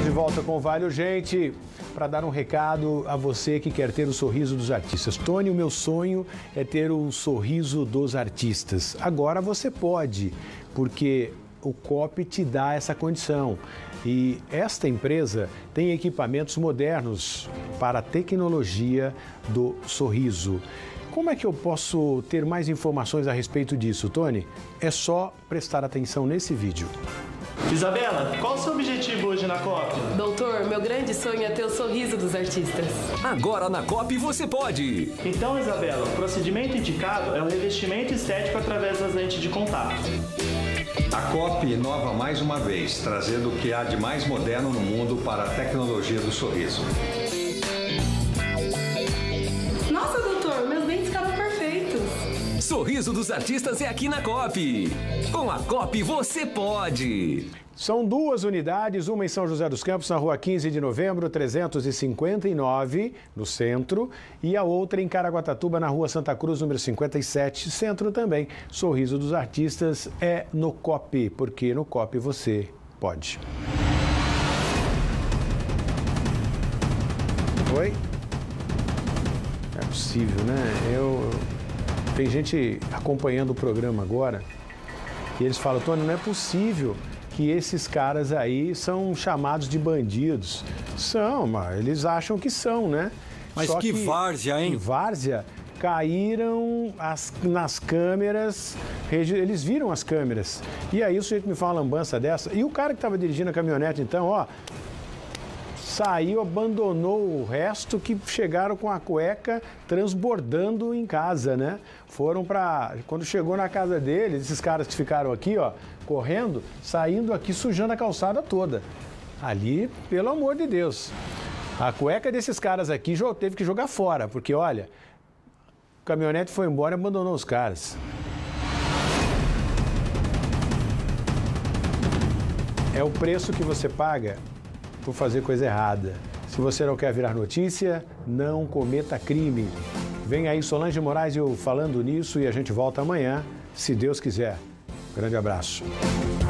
Estamos de volta com o Vale Urgente para dar um recado a você que quer ter o sorriso dos artistas. Tony, o meu sonho é ter o sorriso dos artistas. Agora você pode, porque o COP te dá essa condição. E esta empresa tem equipamentos modernos para a tecnologia do sorriso. Como é que eu posso ter mais informações a respeito disso, Tony? É só prestar atenção nesse vídeo. Isabela, qual o seu objetivo hoje na COP? Doutor, meu grande sonho é ter o sorriso dos artistas. Agora na COP você pode! Então, Isabela, o procedimento indicado é o revestimento estético através das lentes de contato. A COP inova mais uma vez, trazendo o que há de mais moderno no mundo para a tecnologia do sorriso. Nossa, doutor, meus dentes ficaram perfeitos. Sorriso dos artistas é aqui na COP. Com a COP você pode! São duas unidades, uma em São José dos Campos, na rua 15 de novembro, 359, no centro, e a outra em Caraguatatuba, na rua Santa Cruz, número 57, centro também. Sorriso dos artistas é no COP, porque no COP você pode. Oi? É possível, né? Tem gente acompanhando o programa agora e eles falam, Tony, não é possível que esses caras aí são chamados de bandidos. São, mas eles acham que são, né? Mas Só que várzea, hein? Que várzea, caíram nas câmeras, eles viram as câmeras. E aí o sujeito me fala uma lambança dessa. E o cara que estava dirigindo a caminhonete, então, ó, saiu, abandonou o resto, que chegaram com a cueca transbordando em casa, né? Foram para... Quando chegou na casa deles, esses caras que ficaram aqui, ó, correndo, saindo aqui, sujando a calçada toda. Ali, pelo amor de Deus. A cueca desses caras aqui teve que jogar fora, porque, olha, o caminhonete foi embora e abandonou os caras. É o preço que você paga por fazer coisa errada. Se você não quer virar notícia, não cometa crime. Vem aí Solange Moraes e eu falando nisso e a gente volta amanhã, se Deus quiser. Grande abraço.